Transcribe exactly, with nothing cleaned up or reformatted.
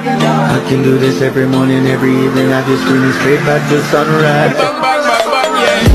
I can do this every morning, every evening. I just screaming straight back to sunrise. Bang, bang, bang, bang, yeah.